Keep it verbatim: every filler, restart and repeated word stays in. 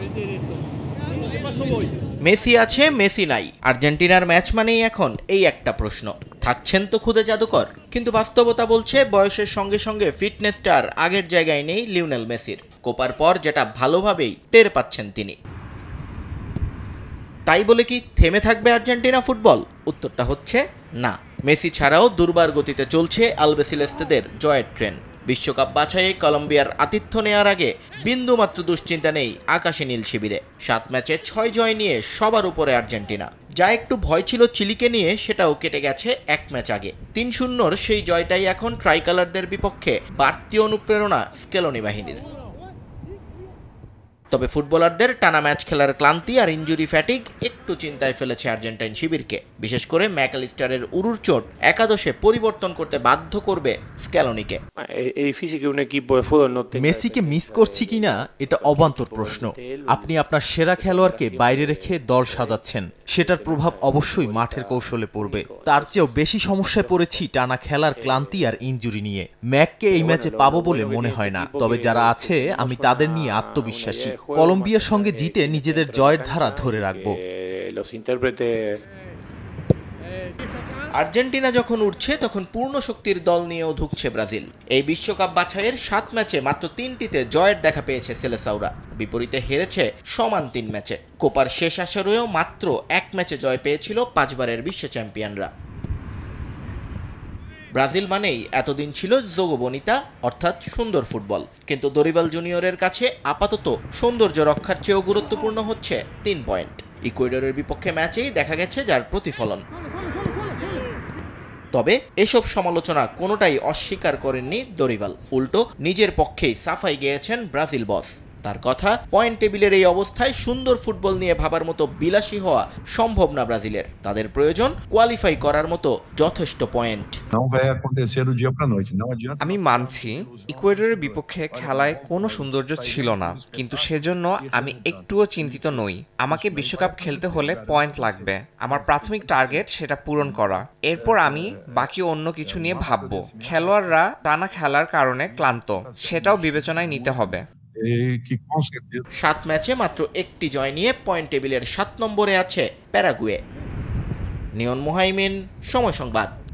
Messi আছে, Messi নাই, আর্জেন্টিনার ম্যাচ মানেই এখন এই একটা প্রশ্ন। থাকছেন তো খুদে জাদুকর, কিন্তু বাস্তবতা বলছে বয়সের সঙ্গে সঙ্গে ফিটনেসটা আর আগের জায়গায় নেই লিওনেল মেসির। কোপার পর যেটা ভালোভাবেই টের পাচ্ছেন তিনি। তাই বলে কি থেমে থাকবে আর্জেন্টিনা ফুটবল? উত্তরটা হচ্ছে না। মেসি ছাড়াও দুর্বার গতিতে চলছে আলবেসিলেস্তেদের জয়ের ট্রেন। বিশ্বকাপ বাছাইয়ে কলম্বিয়ার আতিথ্য নেয়ার আগে বিন্দুমাত্র দুশ্চিন্তা নেই আকাশে নীল শিবিরে। সাত ম্যাচে ছয় জয় নিয়ে সবার উপরে আর্জেন্টিনা। যা একটু ভয় ছিল চিলিকে নিয়ে, সেটাও কেটে গেছে এক ম্যাচ আগে। তিন শূন্যর সেই জয়টাই এখন ট্রাইকালারদের বিপক্ষে বাড়তি অনুপ্রেরণা স্কেলোনি বাহিনীর। তবে ফুটবলারদের টানা ম্যাচ খেলার ক্লান্তি আর ইনজুরি ফ্যাটিগ একটু চিন্তায় ফেলেছে আর্জেন্টাইন শিবিরকে। বিশেষ করে ম্যাকঅ্যালিস্টারের উরুর চোট একাদশে পরিবর্তন করতে বাধ্য করবে স্ক্যালোনিকে। মেসিকে মিস করছি কিনা এটা অবান্তর প্রশ্ন। আপনি আপনার সেরা খেলোয়াড়কে বাইরে রেখে দল সাজাচ্ছেন, সেটার প্রভাব অবশ্যই মাঠের কৌশলে পড়বে। তার চেয়েও বেশি সমস্যায় পড়েছি টানা খেলার ক্লান্তি আর ইনজুরি নিয়ে। ম্যাককে এই ম্যাচে পাবো বলে মনে হয় না, তবে যারা আছে আমি তাদের নিয়ে আত্মবিশ্বাসী। কলম্বিয়ার সঙ্গে জিতে নিজেদের জয়ের ধারা ধরে রাখবো। আর্জেন্টিনা যখন উঠছে তখন পূর্ণ শক্তির দল নিয়েও ঢুকছে ব্রাজিল। এই বিশ্বকাপ বাছাইয়ের সাত ম্যাচে মাত্র তিনটিতে জয়ের দেখা পেয়েছে সেলেসাওরা, বিপরীতে হেরেছে সমান তিন ম্যাচে। কোপার শেষ আসরেও মাত্র এক ম্যাচে জয় পেয়েছিল পাঁচবারের বিশ্ব চ্যাম্পিয়নরা। ব্রাজিল মানেই এতদিন ছিল যোগবনিতা, অর্থাৎ সুন্দর ফুটবল। কিন্তু দরিবাল জুনিয়রের কাছে আপাতত সৌন্দর্য রক্ষার চেয়েও গুরুত্বপূর্ণ হচ্ছে তিন পয়েন্ট। ইকুয়েডরের বিপক্ষে ম্যাচেই দেখা গেছে যার প্রতিফলন। তবে এসব সমালোচনা কোনোটাই অস্বীকার করেননি দরিবাল। উল্টো নিজের পক্ষেই সাফাই গেয়েছেন ব্রাজিল বস। তার কথা, পয়েন্ট টেবিলের এই অবস্থায় সুন্দর ফুটবল নিয়ে ভাবার মতো বিলাসী হওয়া সম্ভব না ব্রাজিলের। তাদের প্রয়োজন কোয়ালিফাই করার মতো যথেষ্ট পয়েন্ট। আমি মানছি ইকুয়েডরের বিপক্ষে খেলায় কোনো সৌন্দর্য ছিল না, কিন্তু সেজন্য আমি একটুও চিন্তিত নই। আমাকে বিশ্বকাপ খেলতে হলে পয়েন্ট লাগবে। আমার প্রাথমিক টার্গেট সেটা পূরণ করা, এরপর আমি বাকি অন্য কিছু নিয়ে ভাববো। খেলোয়াড়রা টানা খেলার কারণে ক্লান্ত, সেটাও বিবেচনায় নিতে হবে। সাত ম্যাচে মাত্র একটি জয় নিয়ে পয়েন্ট টেবিলের সাত নম্বরে আছে প্যারাগুয়ে। নিয়ন মোহাইমিন, সময় সংবাদ।